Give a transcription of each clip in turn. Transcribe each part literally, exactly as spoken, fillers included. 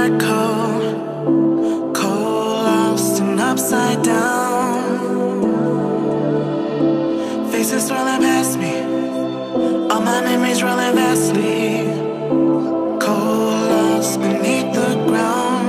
black hole, cold, lost and upside down. Faces swirling past me, all my memories rolling vastly, cold, lost beneath the ground.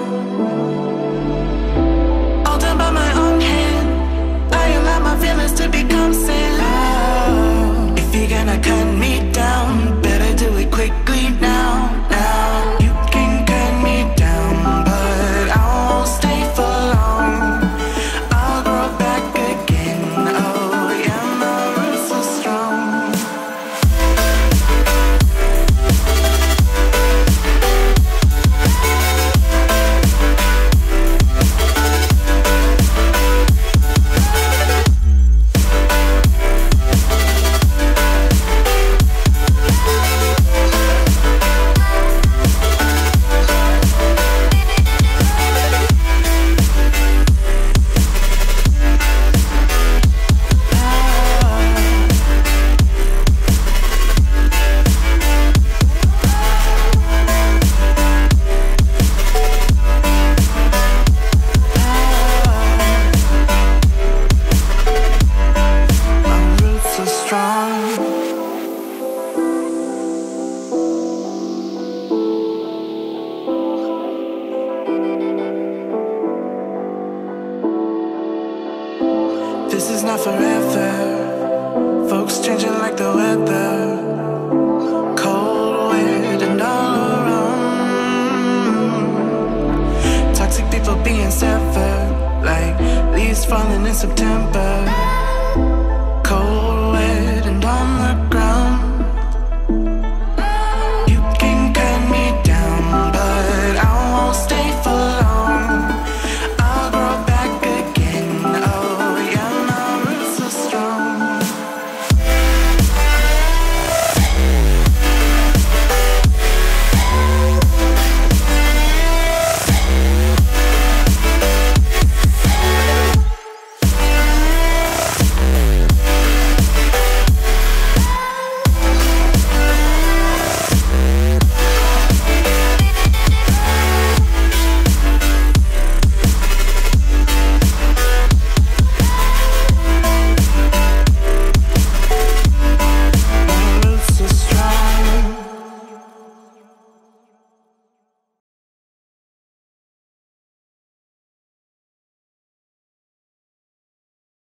All done by my own hand, I allow my feelings to become sand. Oh, if you're gonna cut me down, better do it quickly now, now. You can cut me down, but I won't stay for long. I'll grow back again, oh yeah, my roots are strong. This is not forever. Folks changing like the weather. Cold, wet, and all around. Toxic people being severed, like leaves falling in September.